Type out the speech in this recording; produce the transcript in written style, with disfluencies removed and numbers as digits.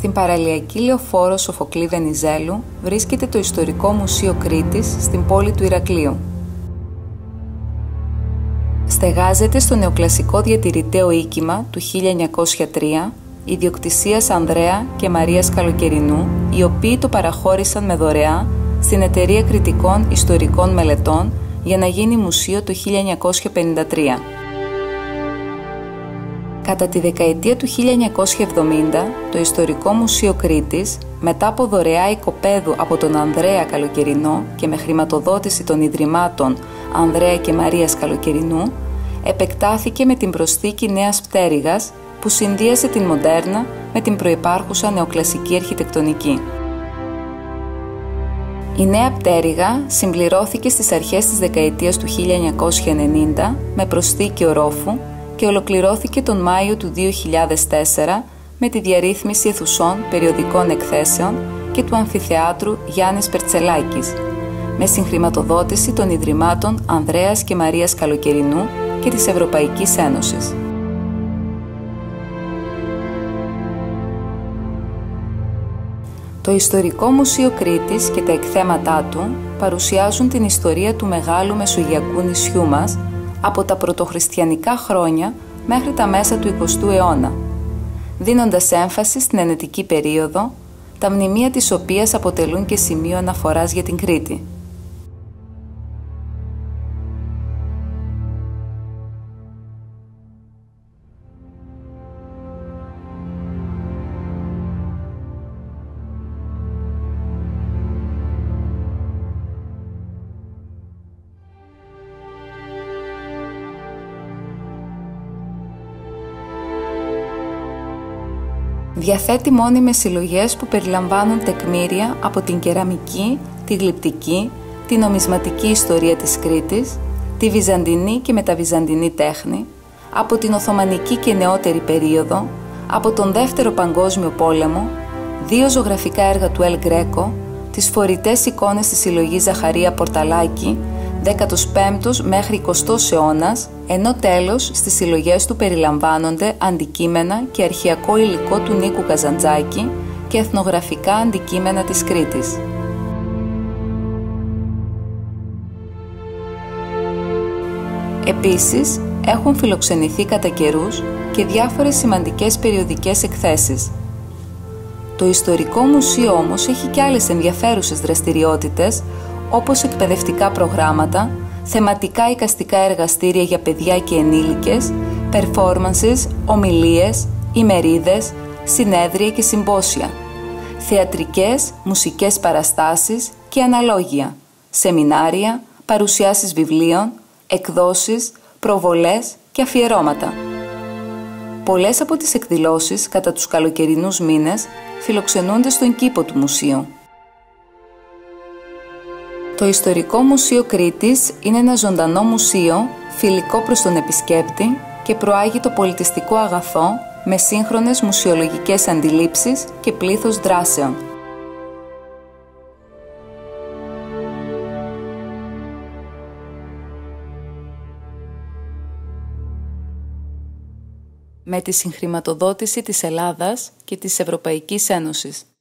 Στην παραλιακή λεωφόρο Σοφοκλή Βενιζέλου βρίσκεται το Ιστορικό Μουσείο Κρήτης στην πόλη του Ηρακλείου. Στεγάζεται στο νεοκλασικό διατηρηταίο οίκημα του 1903, ιδιοκτησίας Ανδρέα και Μαρίας Καλοκαιρινού, οι οποίοι το παραχώρησαν με δωρεά στην Εταιρεία Κρητικών Ιστορικών Μελετών για να γίνει μουσείο το 1953. Κατά τη δεκαετία του 1970, το Ιστορικό Μουσείο Κρήτης, μετά από δωρεά οικοπαίδου από τον Ανδρέα Καλοκαιρινό και με χρηματοδότηση των Ιδρυμάτων Ανδρέα και Μαρίας Καλοκαιρινού, επεκτάθηκε με την προσθήκη νέας πτέρυγας που συνδύασε την μοντέρνα με την προϋπάρχουσα νεοκλασική αρχιτεκτονική. Η νέα πτέρυγα συμπληρώθηκε στις αρχές της δεκαετίας του 1990 με προσθήκη ορόφου και ολοκληρώθηκε τον Μάιο του 2004 με τη διαρρύθμιση αιθουσών περιοδικών εκθέσεων και του αμφιθεάτρου Γιάννης Περτσελάκης, με συγχρηματοδότηση των Ιδρυμάτων Ανδρέας και Μαρίας Καλοκαιρινού και της Ευρωπαϊκής Ένωσης. Το Ιστορικό Μουσείο Κρήτης και τα εκθέματά του παρουσιάζουν την ιστορία του μεγάλου μεσογειακού νησιού μας από τα πρωτοχριστιανικά χρόνια μέχρι τα μέσα του 20ου αιώνα, δίνοντας έμφαση στην ενετική περίοδο, τα μνημεία της οποίας αποτελούν και σημείο αναφοράς για την Κρήτη. Διαθέτει μόνιμες συλλογές που περιλαμβάνουν τεκμήρια από την κεραμική, τη γλυπτική, τη νομισματική ιστορία της Κρήτης, τη βυζαντινή και μεταβυζαντινή τέχνη, από την Οθωμανική και νεότερη περίοδο, από τον Δεύτερο Παγκόσμιο Πόλεμο, 2 ζωγραφικά έργα του Ελ Γκρέκο, τις φορητές εικόνες της συλλογής Ζαχαρία Πορταλάκη, 15ος μέχρι 20ος αιώνας, ενώ τέλος στις συλλογές του περιλαμβάνονται αντικείμενα και αρχαιακό υλικό του Νίκου Καζαντζάκη και εθνογραφικά αντικείμενα της Κρήτης. Επίσης, έχουν φιλοξενηθεί κατά καιρούς και διάφορες σημαντικές περιοδικές εκθέσεις. Το Ιστορικό Μουσείο όμως έχει και άλλες ενδιαφέρουσες δραστηριότητες, όπως εκπαιδευτικά προγράμματα, θεματικά εικαστικά εργαστήρια για παιδιά και ενήλικες, performances, ομιλίες, ημερίδες, συνέδρια και συμπόσια, θεατρικές, μουσικές παραστάσεις και αναλόγια, σεμινάρια, παρουσιάσεις βιβλίων, εκδόσεις, προβολές και αφιερώματα. Πολλές από τις εκδηλώσεις κατά τους καλοκαιρινούς μήνες φιλοξενούνται στον κήπο του μουσείου. Το Ιστορικό Μουσείο Κρήτης είναι ένα ζωντανό μουσείο, φιλικό προς τον επισκέπτη και προάγει το πολιτιστικό αγαθό με σύγχρονες μουσιολογικές αντιλήψεις και πλήθος δράσεων. Με τη συγχρηματοδότηση της Ελλάδας και της Ευρωπαϊκής Ένωσης.